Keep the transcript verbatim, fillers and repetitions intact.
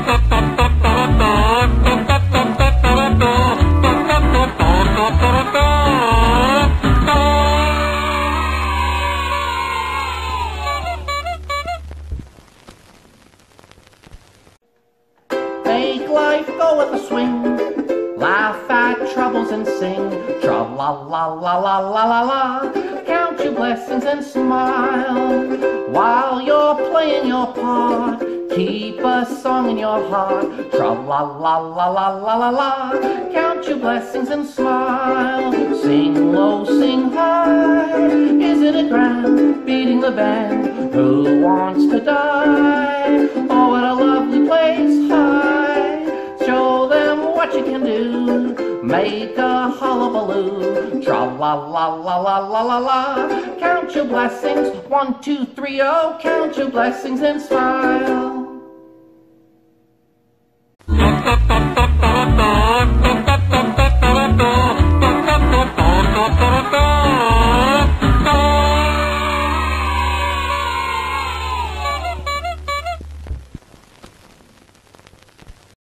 Make life go with a swing, laugh at troubles and sing, tra-la-la-la-la-la-la-la, count your blessings and smile, while you're playing your part, keep a song in your heart, tra-la-la-la-la-la-la-la, count your blessings and smile, sing low, sing high, isn't it grand, beating the band, who wants to die, oh what a lovely place, high, show them what you can do, make a hullabaloo, tra-la-la-la-la-la-la-la, count your blessings, one, two, three, oh, count your blessings and smile.